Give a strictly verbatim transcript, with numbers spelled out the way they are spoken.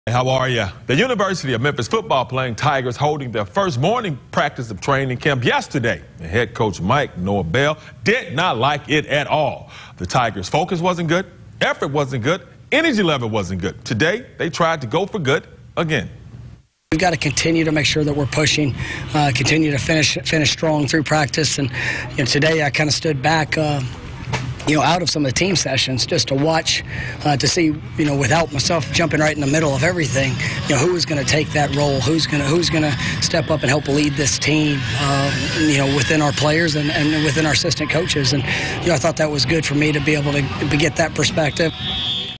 How are you? The University of Memphis football playing Tigers holding their first morning practice of training camp yesterday. The head coach Mike Norvell did not like it at all. The Tigers' focus wasn't good, effort wasn't good, energy level wasn't good. Today, they tried to go for good again. We've got to continue to make sure that we're pushing, uh, continue to finish finish strong through practice. And you know, today I kind of stood back, uh, you know, out of some of the team sessions just to watch, uh, to see, you know, without myself jumping right in the middle of everything, you know, who is going to take that role, who's going to who's going to step up and help lead this team, uh, you know, within our players and, and within our assistant coaches. And you know, I thought that was good for me to be able to, to get that perspective.